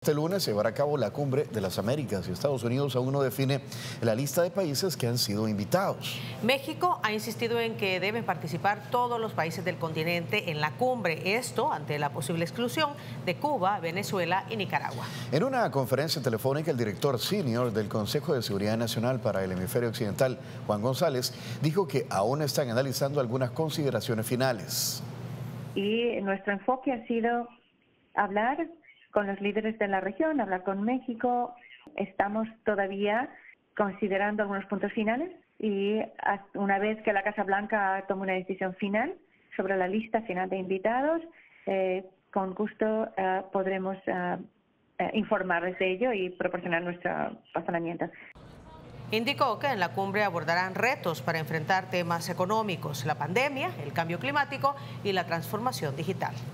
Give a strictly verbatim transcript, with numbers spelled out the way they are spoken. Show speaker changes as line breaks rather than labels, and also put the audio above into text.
Este lunes se llevará a cabo la Cumbre de las Américas y Estados Unidos aún no define la lista de países que han sido invitados.
México ha insistido en que deben participar todos los países del continente en la cumbre, esto ante la posible exclusión de Cuba, Venezuela y Nicaragua.
En una conferencia telefónica, el director senior del Consejo de Seguridad Nacional para el Hemisferio Occidental, Juan González, dijo que aún están analizando algunas consideraciones finales.
Y nuestro enfoque ha sido hablar con los líderes de la región, hablar con México. Estamos todavía considerando algunos puntos finales y una vez que la Casa Blanca tome una decisión final sobre la lista final de invitados, eh, con gusto eh, podremos eh, eh, informarles de ello y proporcionar nuestro razonamiento.
Indicó que en la cumbre abordarán retos para enfrentar temas económicos, la pandemia, el cambio climático y la transformación digital.